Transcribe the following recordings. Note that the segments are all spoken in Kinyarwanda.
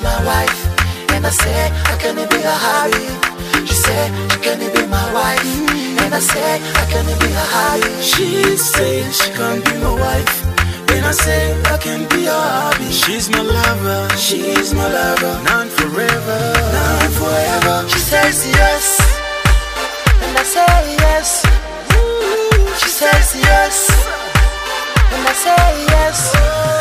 my wife, and I say I can be a hobby. She said she can be my wife, and I say I can be a hobby. She said she can be my wife, and I say I can be a hobby. She's my lover, she's my lover, not forever, not forever. She says yes, and I say yes. She says yes, and I say yes.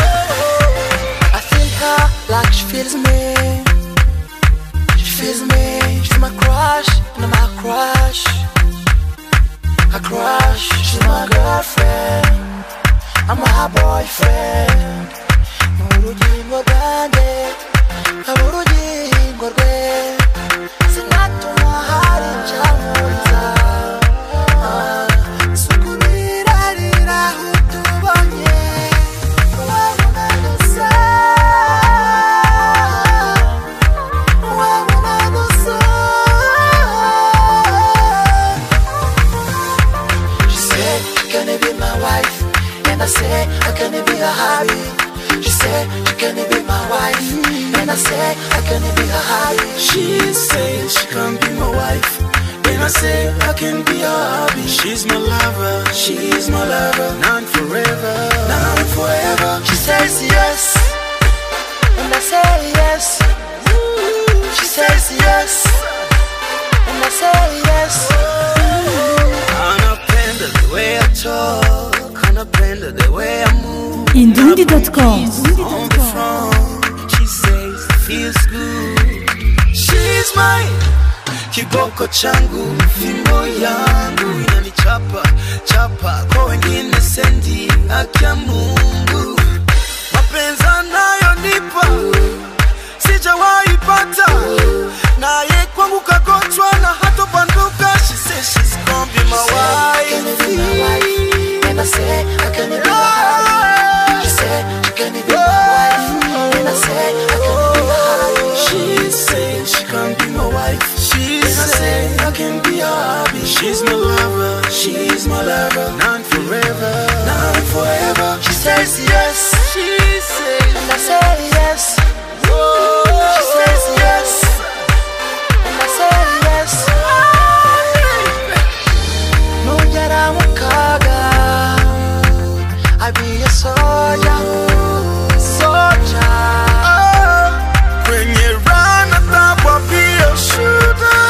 I feel her like she feels me. She feels me. She's my crush, and I'm her crush. Her crush. She's my girlfriend. I'm her boyfriend. Urugingo rwanjye, urugingo rwe. Sinatuma hari icyamubuza. I say I can be a hobby. She said she can be my wife, and I say I can be a hobby. She said she can be my wife, and I say I can be a hobby. She's my lover, she's my lover, not forever, not forever. She says yes, and I say yes. She says yes, and I say yes. Anapenda the way I talk. The way I move. Indundi.com. On the phone, she says it feels good. She's mine. Kiboko changu, fimbo yangu inanichapa chapa kwa wengine sendi akia Mungu. Mapenzi anayonipa sijawahi pata, naye kwangu kagonjwa na hatobanduka. She says she's gonna be my wife. And I say I can be a hobby. She said she can be my wife, and I say I can be a hobby. She said she can be my wife. She said I can be a hobby. She's my lover, she's my lover, not forever, not forever. She says yes, she says, and I say yes. She says yes, and I say yes. No yara mukaga. I be a soldier, soldier. When you run, I thought I'd be a shooter.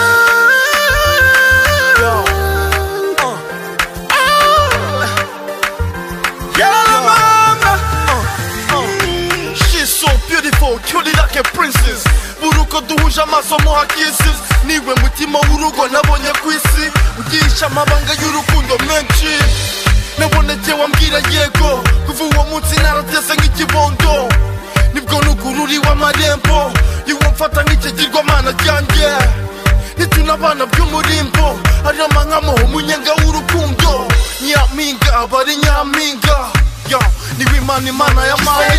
Yeah, mama. She's so beautiful, cutie like a princess. Buruko duhuja masomo hakisi. Niwe mutima urugo nabonye kwisi. Ugisha mabanga y'urukundo menshi. Nabonetse wambwira yego, kuva uwo munsi naratese nk'ikibondo. Nibwo nugururi w'amarembo, iwamfata nk'ikigirwamana ryanjye. Nitunabana by'umurimbo, ari amankamo umunyenga w'urukundo. Nyampinga abari nyampinga, niwe imana y'amahoro.